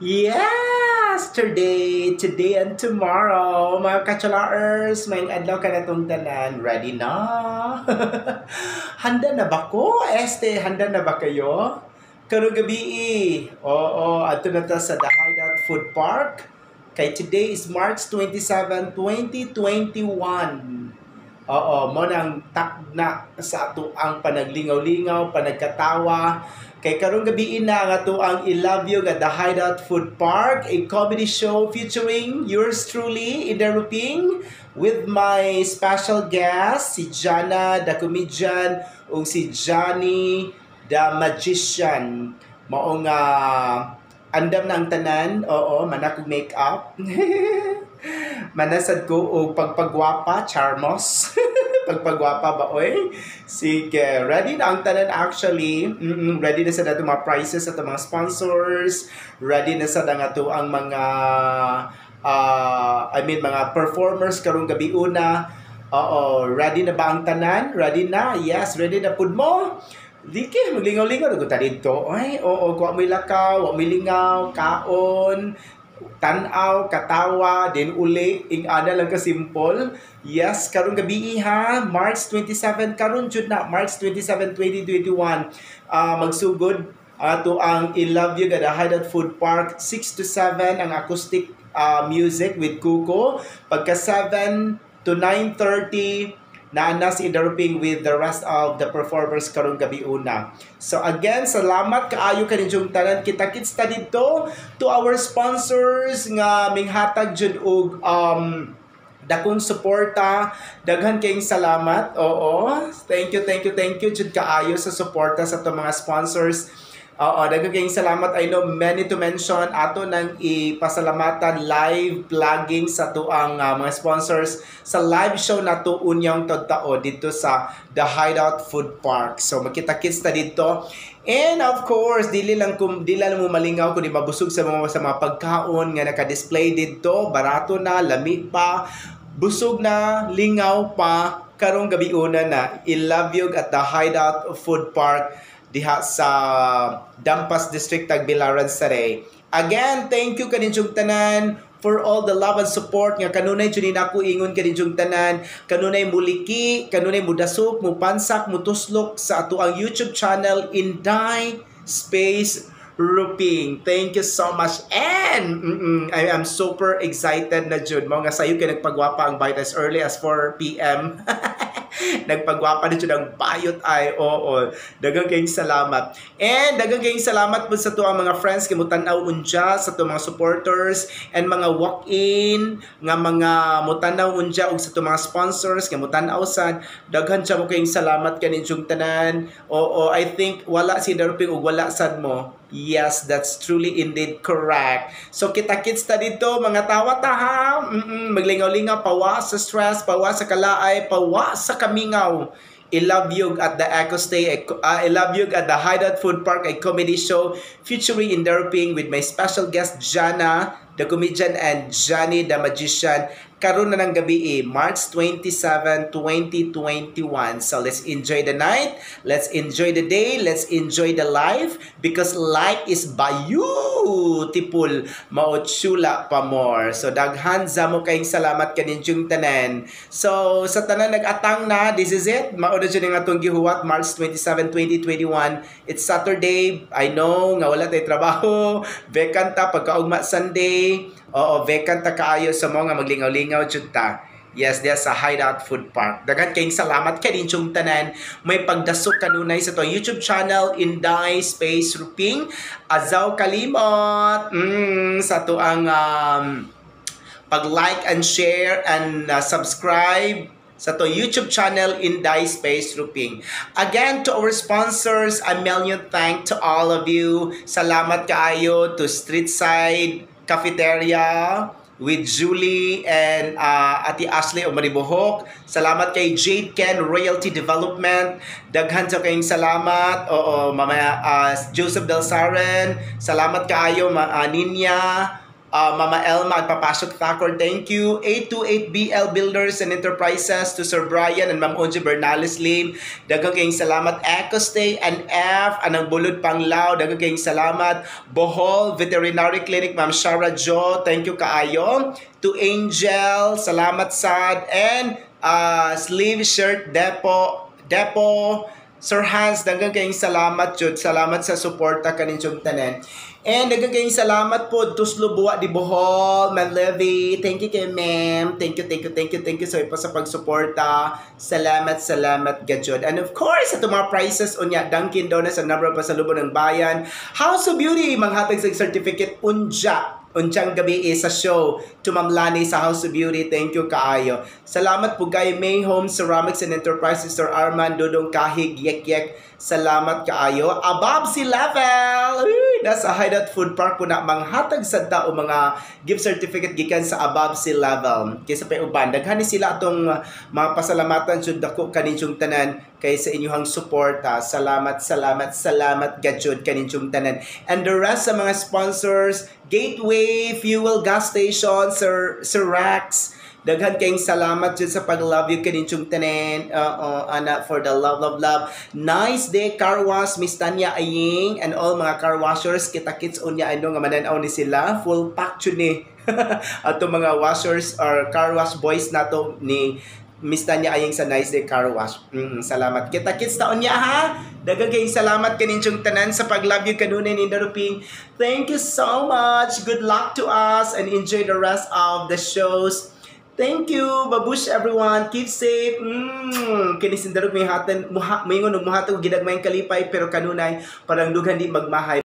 Yes! Today and tomorrow, mga kachalaers, may adlaw ka na itong tanan. Ready na? Handa na ba ko? Handa na ba kayo? Karong gabi Oo, ato na ta sa The Hideout Food Park. Kay today is March 27, 2021. Oo, mo nang takna sa ato ang panaglingaw-lingaw, panagkatawa. Kay karong gabi na nga to ang I Love You at The Hideout Food Park, a comedy show featuring yours truly, Ida Ruping, with my special guest, si Jana, the comedian, o si Johnny, the magician. Maong andam na ang tanan, oo, manakog make-up. Manasad ko o pagpagwapa, charmos. Pagpagwapa ba, oy? Sige, ready na ang tanan actually. Ready na sa dato mga prizes at mga sponsors. Ready na sa dato ang mga mga performers karong gabi una. Oo, ready na ba ang tanan? Ready na? Yes, ready na pud mo? Dike, maglingaw-lingaw na dito. Ay, oo, kuha mo lakaw, kuha mo lingaw, kaon, tanaw, katawa, then uli, ing-ana lang ka simple. Yes, karong gabi ha, March 27, karon jud na, March 27, 2021. Magsugod to ang I Love You at The Hideout Food Park, 6 to 7 ang acoustic music with Kuko. Pagka 7 to 9:30, na si Ida Ruping with the rest of the performers karong gabi una. So again, salamat kaayo kaninyong tanan. Kita-kits ta dito to our sponsors nga minghatag jud og dakong suporta. Daghan kayong salamat. Oo. Thank you jud kaayo sa suporta sa to mga sponsors. Oo, daghang kayong salamat. I know many to mention. Ato nang ipasalamatan live vlogging sa tuang mga sponsors sa live show na to unyang tagtao dito sa The Hideout Food Park. So makita-kits ta dito. And of course, dili lang mo malingaw kundi mabusog sa mga pagkaon nga naka-display dito. Barato na, lami pa, busog na, lingaw pa. Karong gabi una na I Love You at The Hideout Food Park diha sa Dampas District, Tagbilaran, Saray. Again, thank you kaninyong tanan for all the love and support nga kanunay jud nako ingon kaninyong tanan, kanunay muliki, kanunay mudasok, mupansak, mutuslok sa ato ang YouTube channel Inday Space Ruping. Thank you so much. And I am super excited na jud mo nga sayo kay nagpagwapa ang bite as early as 4 p.m. Nagpagwapa na jud ang bayot ay oo. Daghang kayong salamat. And daghang kayong salamat po sa tuang mga friends kay mutanaw unja, sa tuang mga supporters and mga walk-in nga mga mutanaw unja ug sa tuang mga sponsors kay mutanaw sad. Daghan siya mo kayong salamat kaninyong tanan. Oo, I think wala si Darping ug wala sad mo. Yes, that's truly indeed correct. So kita-kits ta dito, mga tawa ta ha. Maglingaw-lingaw, pawa sa stress, pawa sa kalaay, pawa sa kamingaw. I Love You at the Echo Stay, I Love You at the Hideout Food Park, a comedy show featuring Ida Ruping with my special guest Jana, the comedian, and Johnny, the magician. Karon na ng gabi March 27, 2021. So let's enjoy the night, let's enjoy the day, let's enjoy the life because life is beautiful. Maotsula pa more. So daghan za mo kayong salamat kaninyong tanan. So sa tanan nag-atang na, this is it. Mao na jud nga atong gihuwat March 27, 2021. It's Saturday. I know nga wala tay trabaho. Vacant ta pagkaugma Sunday. Oo, vacant ta kaayo sa mga maglingaw-lingaw jud ta. Yes, diya sa Hideout Food Park. Daghan kayong salamat kaninyong tanan. May pagdasok kanunay sa to YouTube channel Inday Space Ruping. Azaw kalimot sa to ang pag-like and share and subscribe sa to YouTube channel Inday Space Ruping. Again, to our sponsors, a million thanks to all of you. Salamat kaayo to Streetside Cafeteria with Julie and Ati Ashley o Maribohok. Salamat kay Jade Ken Royalty Development. Daghan sa kayong salamat. Oo, Joseph Belsaren. Salamat kaayo, Ninya. Mama Elma at Papasok Thakor, thank you. 828BL Builders and Enterprises to Sir Brian and Ma'am Onji Bernales Lim. Daghang kayong salamat. Eco Stay and F, Anang Bulod Panglao, daghang kayong salamat. Bohol Veterinary Clinic, Ma'am Shara Jo, thank you kaayo. To Angel, salamat sad. And Sleeve Shirt Depo, Sir Hans, daghang kayong salamat jud. Salamat sa suporta kaninyong tanan. And daghang kayong salamat po Tuslo Buwa di Bohol, Man Levy. Thank you kay ma'am. Thank you sa ipo sa pagsuporta. Salamat gajud. And of course, sa mga prizes unya Dunkin Donuts sa number pasalubong ng bayan. House of Beauty manghatag sa certificate unjang gabi sa show to Ma'am Lani sa House of Beauty. Thank you kaayo. Salamat po kay May Home Ceramics and Enterprises, Sir Arman Dodong Kahig Yek. Salamat kaayo. Above sea level. Nasa Hideout Food Park po na manghatag sa tao mga gift certificate gikan sa above sea level. Kaysa pa uban daghani sila atong mga pasalamatan jud dako kaninyong tanan kay sa inyong suporta. Salamat gajud kaninyong tanan. And the rest sa mga sponsors, Gateway Fuel Gas Station, Sir Rax, daghan kayong salamat dyan sa pag-love you kaninyong tanan. Ana, for the love. Nice Day Car Wash, Miss Tanya Aying, and all mga car washers, kita-kits unya ano nga mananaw ni sila. Full pack ni ato mga washers or car wash boys nato ni Miss Tanya Aying sa Nice Day Car Wash. Salamat. Kita-kits taon niya ha. Daghang kayong salamat kaninyong tanan sa pag-love you kanunay ni Daruping. Thank you so much. Good luck to us and enjoy the rest of the shows. Thank you. Babush everyone. Keep safe. Kini sindarog may hatan, may ngunong muhatag ginagmayang kalipay pero kanunay parang dughan di magmahay.